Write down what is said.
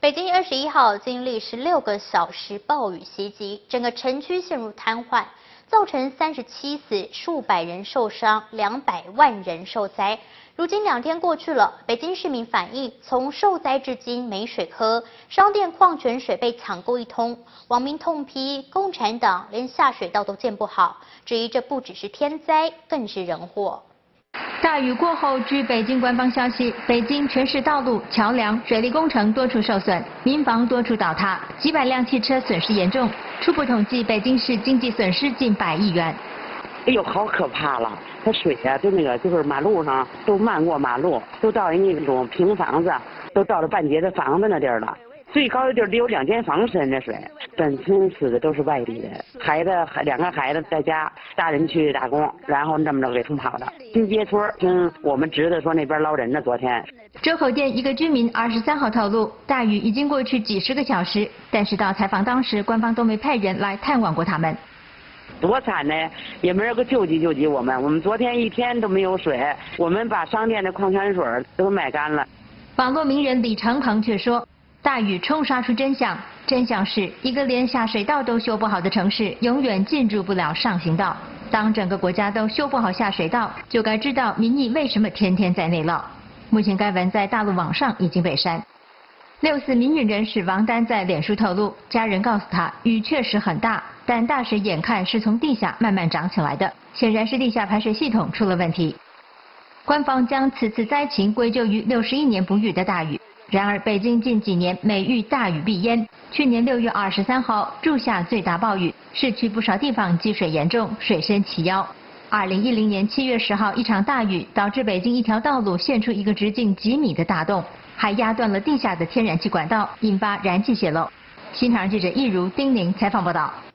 北京21号经历16个小时暴雨袭击，整个城区陷入瘫痪，造成37死、数百人受伤、200万人受灾。如今2天过去了，北京市民反映，从受灾至今没水喝，商店矿泉水被抢购一通。网民痛批共产党连下水道都建不好，质疑这不只是天灾，更是人祸。 大雨过后，据北京官方消息，北京全市道路、桥梁、水利工程多处受损，民房多处倒塌，几百辆汽车损失严重。初步统计，北京市经济损失近100亿元。 哎呦，好可怕了！它水啊，就是马路上都漫过马路，都到人家那种平房子，都到了半截的房子那地儿了。最高的地儿得有2间房深的水。本村死的都是外地人，孩子2个孩子在家，大人去打工，然后这么着给冲跑的。金街村听我们侄子说那边捞人呢，昨天。 周口店一个居民23号透露，大雨已经过去几10个小时，但是到采访当时，官方都没派人来探望过他们。 多惨呢，也没人个救济我们。我们昨天1天都没有水，我们把商店的矿泉水都卖干了。 网络名人李长鹏却说，大雨冲刷出真相，真相是一个连下水道都修不好的城市，永远进入不了上行道。当整个国家都修不好下水道，就该知道民意为什么天天在内涝。目前该文在大陆网上已经被删。64民运人士王丹在脸书透露，家人告诉他，雨确实很大。 但大水眼看是从地下慢慢涨起来的，显然是地下排水系统出了问题。官方将此次灾情归咎于61年不遇的大雨。然而，北京近几年每遇大雨必淹。去年6月23号，仲夏最大暴雨，市区不少地方积水严重，水深齐腰。2010年7月10号，一场大雨导致北京一条道路陷出一个直径几米的大洞，还压断了地下的天然气管道，引发燃气泄漏。新唐人记者易如、丁宁采访报道。